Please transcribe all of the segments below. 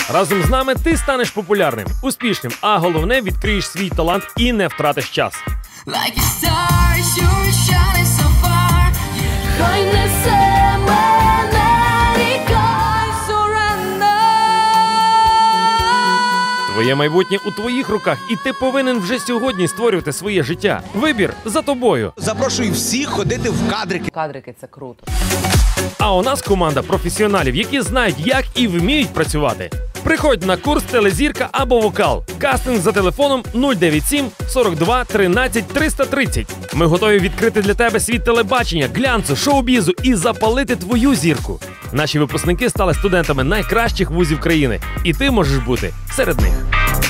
Разом з нами ти станеш популярним, успішним, а головне – відкриєш свій талант і не втратиш час. Хай несе мене ріка, Твоє майбутнє у твоїх руках, і ти повинен вже сьогодні створювати своє життя. Вибір за тобою. Запрошую всіх ходити в кадрики. Кадрики – це круто. А у нас команда професіоналів, які знають, як і вміють працювати. Приходь на курс «Телезірка» або «Вокал». Кастинг за телефоном 097 42 13 330. Ми готові відкрити для тебе світ телебачення, глянцу, шоу-бізу і запалити твою зірку. Наші випускники стали студентами найкращих вузів країни. І ти можеш бути серед них.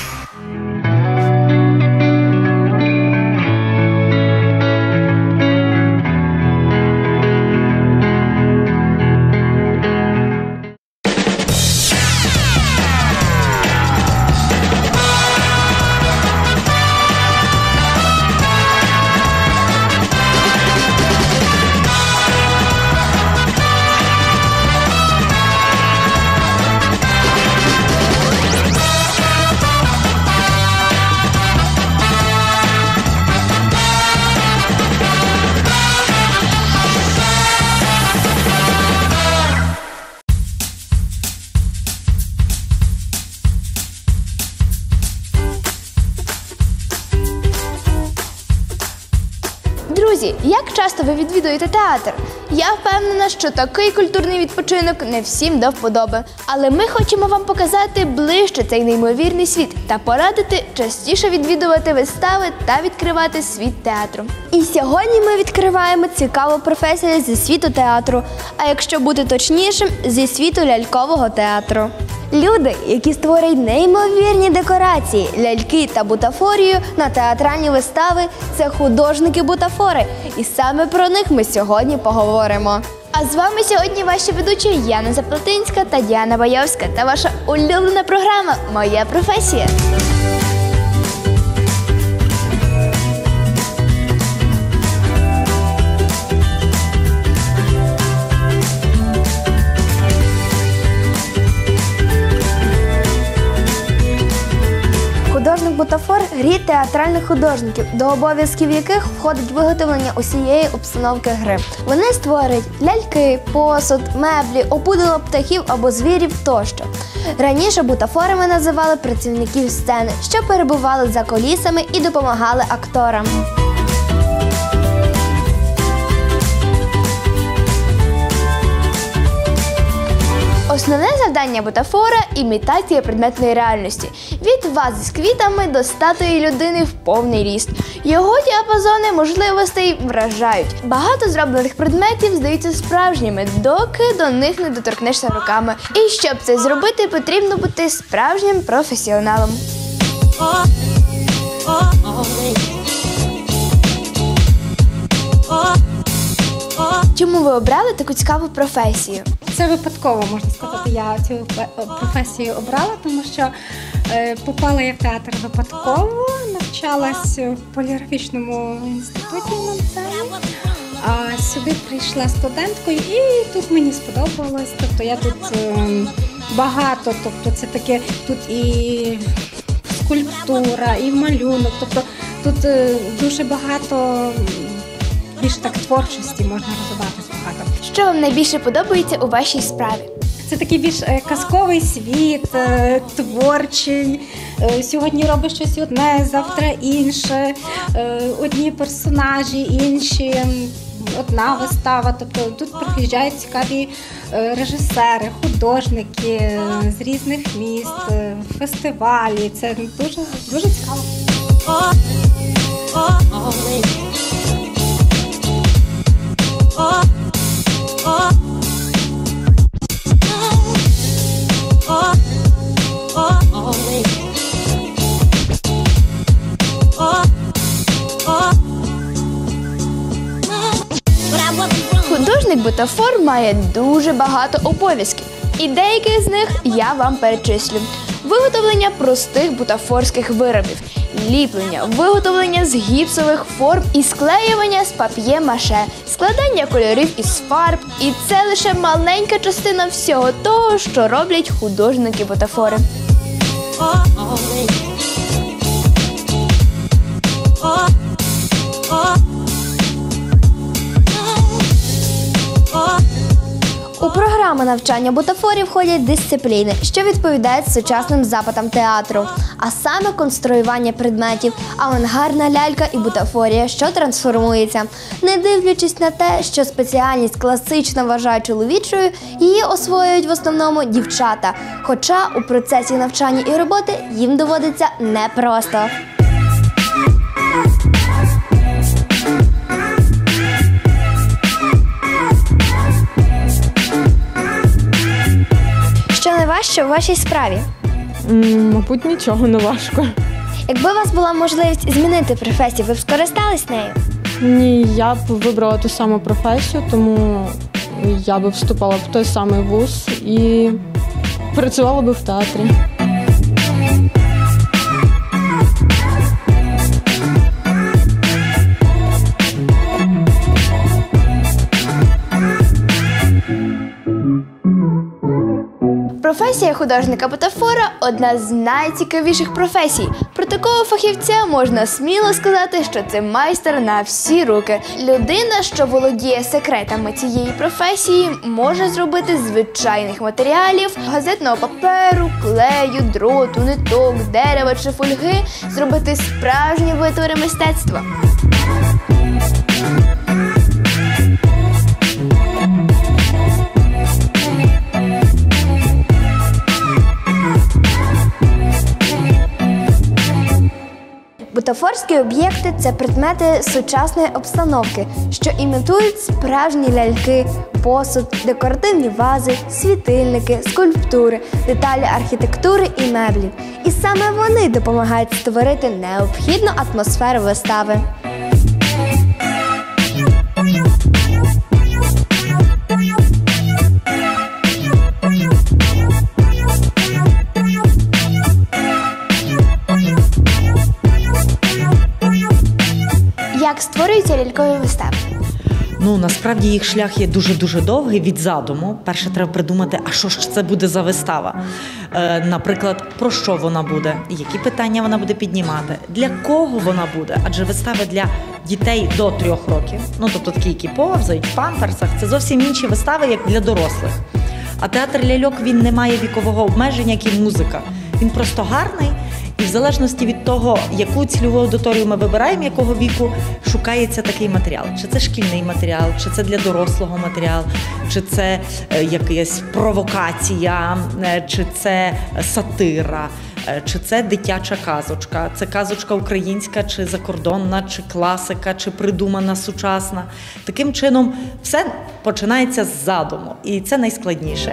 Друзі, як часто ви відвідуєте театр? Я впевнена, що такий культурний відпочинок не всім до вподоби. Але ми хочемо вам показати ближче цей неймовірний світ та порадити частіше відвідувати вистави та відкривати світ театру. І сьогодні ми відкриваємо цікаву професію зі світу театру, а якщо бути точнішим, зі світу лялькового театру. Люди, які створюють неймовірні декорації, ляльки та бутафорію на театральні вистави – це художники-бутафори. І саме про них ми сьогодні поговоримо. А з вами сьогодні ваші ведучі Яна Заплатинська та Діана Байовська та ваша улюблена програма «Моя професія». Художник-бутафор – рід театральних художників, до обов'язків яких входить виготовлення усієї обстановки гри. Вони створюють ляльки, посуд, меблі, опудало птахів або звірів тощо. Раніше бутафорами називали працівників сцени, що перебували за кулісами і допомагали акторам. Основне завдання бутафора – імітація предметної реальності. Від вази з квітами до статуї людини в повний ріст. Його діапазони можливостей вражають. Багато зроблених предметів здаються справжніми, доки до них не доторкнешся руками. І щоб це зробити, потрібно бути справжнім професіоналом. Чому ви обрали таку цікаву професію? Це випадково, можна сказати, я цю професію обрала, тому що попала я в театр випадково, навчалась в поліграфічному інституті на НЦЕ, а сюди прийшла студенткою і тут мені сподобалось. Тобто я тут багато, тобто це таке, тут і скульптура, і малюнок, тобто тут дуже багато, більше так творчості можна розвиватися багато. Що вам найбільше подобається у вашій справі? Це такий більш казковий світ, творчий. Сьогодні робиш щось одне, завтра інше. Одні персонажі, інші. Одна вистава. Тобто тут приїжджають цікаві режисери, художники з різних міст, фестивалі. Це дуже, дуже цікаво. Художник-бутафор має дуже багато обов'язків. І деяких з них я вам перечислю. Виготовлення простих бутафорських виробів, ліплення, виготовлення з гіпсових форм і склеювання з пап'є-маше, складання кольорів із фарб. І це лише маленька частина всього того, що роблять художники-бутафори. У програму навчання бутафорів входять дисципліни, що відповідають сучасним запитам театру, а саме конструювання предметів, авангардна лялька і бутафорія, що трансформується. Не дивлячись на те, що спеціальність класично вважають чоловічою, її освоюють в основному дівчата, хоча у процесі навчання і роботи їм доводиться непросто. Що найважче у вашій справі? Мабуть, нічого не важко. Якби у вас була можливість змінити професію, ви б скористались нею? Ні, я б вибрала ту саму професію, тому я б вступала в той самий вуз і працювала б в театрі. Професія художника-бутафора – одна з найцікавіших професій. Про такого фахівця можна сміло сказати, що це майстер на всі руки. Людина, що володіє секретами цієї професії, може зробити з звичайних матеріалів – газетного паперу, клею, дроту, ниток, дерева чи фольги – зробити справжні витвори мистецтва. Бутафорські об'єкти – це предмети сучасної обстановки, що імітують справжні ляльки, посуд, декоративні вази, світильники, скульптури, деталі архітектури і меблів. І саме вони допомагають створити необхідну атмосферу вистави. Як створюються лялькові вистави? Насправді їх шлях є дуже-дуже довгий від задуму. Перше треба придумати, а що ж це буде за вистава? Наприклад, про що вона буде, які питання вона буде піднімати, для кого вона буде? Адже вистави для дітей до 3 років, тобто такі, які повзають, в памперсах, це зовсім інші вистави, як для дорослих. А театр ляльок, він не має вікового обмеження, як і музика. Він просто гарний. І в залежності від того, яку цільову аудиторію ми вибираємо, якого віку, шукається такий матеріал. Чи це шкільний матеріал, чи це для дорослого матеріал, чи це якась провокація, чи це сатира, чи це дитяча казочка. Це казочка українська, чи закордонна, чи класика, чи придумана сучасна. Таким чином, все починається з задуму. І це найскладніше.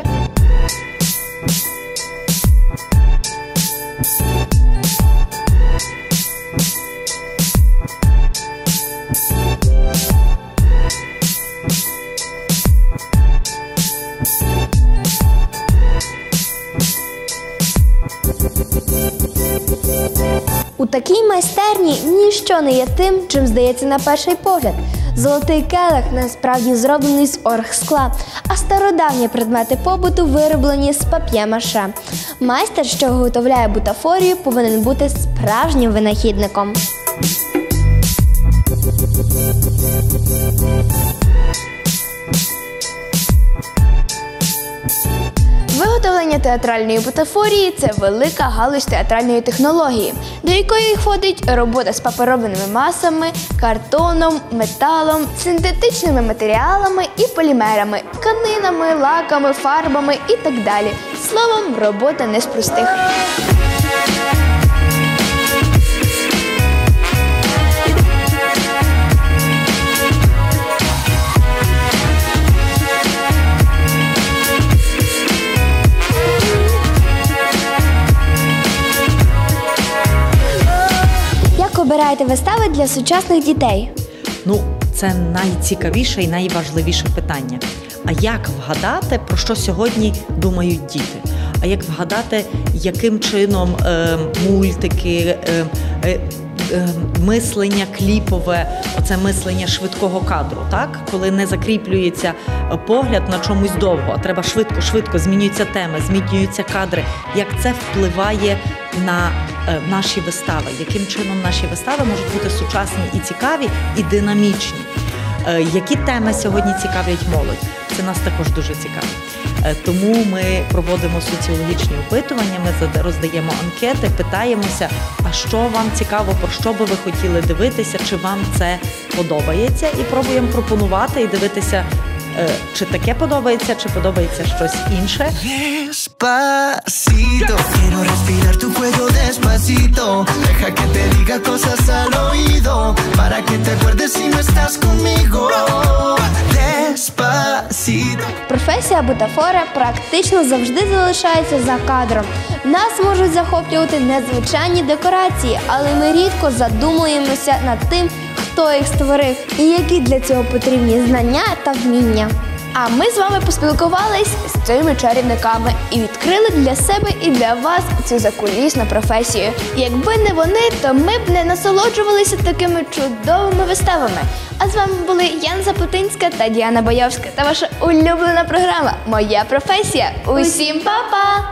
У такій майстерні ніщо не є тим, чим здається на перший погляд. Золотий келих насправді зроблений з оргскла, а стародавні предмети побуту вироблені з пап'є-маше. Майстер, що виготовляє бутафорію, повинен бути справжнім винахідником. Виготовлення театральної бутафорії – це велика галузь театральної технології, до якої входить робота з паперовими масами, картоном, металом, синтетичними матеріалами і полімерами, тканинами, лаками, фарбами і так далі. Словом, робота не з простих. Обираєте вистави для сучасних дітей? Це найцікавіше і найважливіше питання. А як вгадати, про що сьогодні думають діти? А як вгадати, яким чином мультики, мислення кліпове, оце мислення швидкого кадру, так? Коли не закріплюється погляд на чомусь довго, а треба швидко змінюються теми, змінюються кадри. Як це впливає на наші вистави? Яким чином наші вистави можуть бути сучасні і цікаві, і динамічні? Які теми сьогодні цікавлять молодь? Це нас також дуже цікавить. Тому ми проводимо соціологічні опитування, ми роздаємо анкети, питаємося, а що вам цікаво, про що би ви хотіли дивитися, чи вам це подобається, і пробуємо пропонувати і дивитися, чи таке подобається, чи подобається щось інше. Despacito, quiero respirar tu cuello despacito. Deja que te diga cosas al oído, para que te acuerdes si no estás conmigo. Despacito. Професія бутафора практично завжди залишається за кадром. Нас можуть захоплювати незвичайні декорації, але ми рідко задумуємося над тим, хто їх створив і які для цього потрібні знання та вміння. А ми з вами поспілкувались з цими чарівниками і відкрили для себе і для вас цю закулісну професію. Якби не вони, то ми б не насолоджувалися такими чудовими виставами. А з вами були Яна Заплатинська та Діана Боявська та ваша улюблена програма «Моя професія». Усім па-па!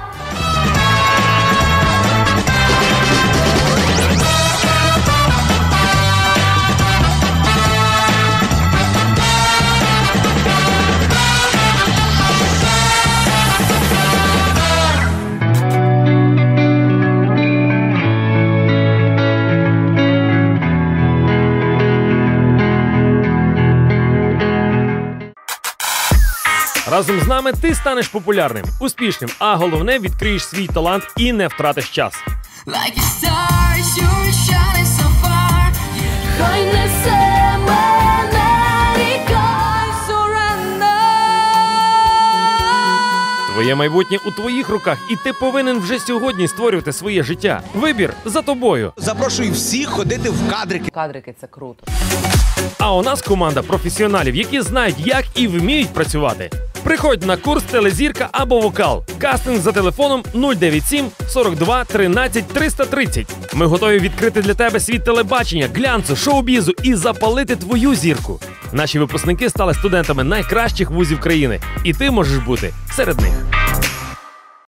Разом з нами ти станеш популярним, успішним, а головне – відкриєш свій талант і не втратиш час. Хай несе мене ріка, Твоє майбутнє у твоїх руках, і ти повинен вже сьогодні створювати своє життя. Вибір за тобою. Запрошую всіх ходити в кадрики. Кадрики – це круто. А у нас команда професіоналів, які знають, як і вміють працювати. Приходь на курс «Телезірка» або «Вокал». Кастинг за телефоном 097 42 13 330. Ми готові відкрити для тебе світ телебачення, глянцу, шоу-бізу і запалити твою зірку. Наші випускники стали студентами найкращих вузів країни, і ти можеш бути серед них.